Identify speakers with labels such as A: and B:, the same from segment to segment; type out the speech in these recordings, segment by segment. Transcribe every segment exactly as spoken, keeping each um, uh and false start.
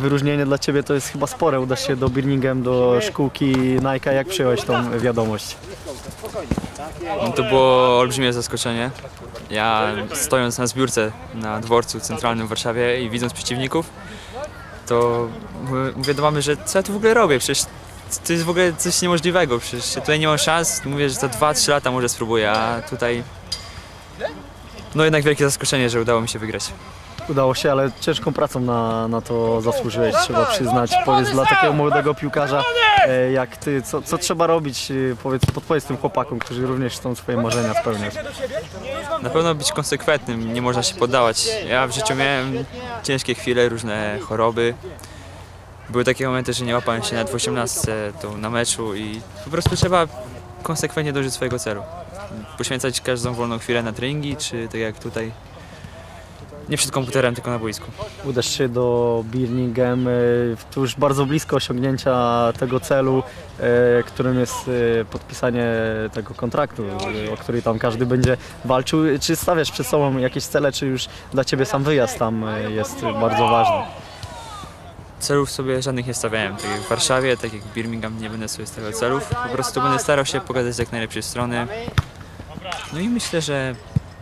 A: Wyróżnienie dla Ciebie to jest chyba spore. Udasz się do Birmingham, do szkółki Nike. Jak przyjąłeś tą wiadomość?
B: No to było olbrzymie zaskoczenie. Ja stojąc na zbiórce na dworcu centralnym w Warszawie i widząc przeciwników, to mówię do mamy, że co ja tu w ogóle robię? Przecież to jest w ogóle coś niemożliwego. Przecież ja tutaj nie mam szans. Mówię, że za dwa trzy lata może spróbuję, a tutaj no jednak wielkie zaskoczenie, że udało mi się wygrać.
A: Udało się, ale ciężką pracą na, na to zasłużyłeś, trzeba przyznać. Powiedz dla takiego młodego piłkarza e, jak Ty, co, co trzeba robić, e, powiedz, podpowiedz tym chłopakom, którzy również chcą swoje marzenia spełniać.
B: Na pewno być konsekwentnym, nie można się poddawać. Ja w życiu miałem ciężkie chwile, różne choroby. Były takie momenty, że nie łapałem się nawet w osiemnastce, to na meczu i po prostu trzeba konsekwentnie dążyć swojego celu. Poświęcać każdą wolną chwilę na treningi, czy tak jak tutaj, nie przed komputerem, tylko na boisku. Udasz się do Birmingham, tu już bardzo blisko osiągnięcia tego celu, którym jest podpisanie tego kontraktu, o który tam każdy będzie walczył. Czy stawiasz przed sobą jakieś cele, czy już dla Ciebie sam wyjazd tam jest bardzo ważny? Celów sobie żadnych nie stawiałem, tak jak w Warszawie, tak jak w Birmingham nie będę sobie stawiał celów. Po prostu będę starał się pokazać z jak najlepszej strony. No i myślę, że,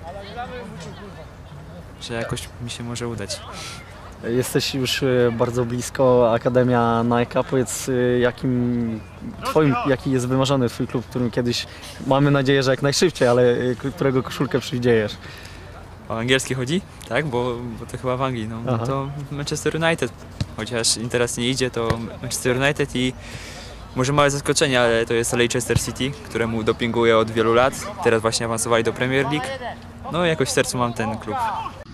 B: że jakoś mi się może udać. Jesteś już bardzo blisko, Akademia Nike. Powiedz, jakim twoim, jaki jest wymarzony Twój klub, w którym kiedyś, mamy nadzieję, że jak najszybciej, ale którego koszulkę przywdziejesz? O angielski chodzi? Tak, bo, bo to chyba w Anglii. No, no to Manchester United. Chociaż im teraz nie idzie, to Manchester United i może małe zaskoczenie, ale to jest Leicester City, któremu dopinguję od wielu lat. Teraz właśnie awansowali do Premier League. No jakoś w sercu mam ten klub.